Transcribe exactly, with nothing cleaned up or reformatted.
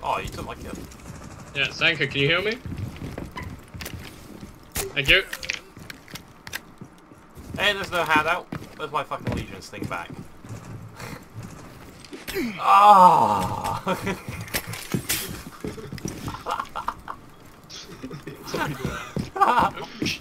Oh, you took my kill. Yeah, Zanka, can you hear me? Thank you. Hey, there's no handout. Where's my fucking Legion's thing back? Ah! Oh.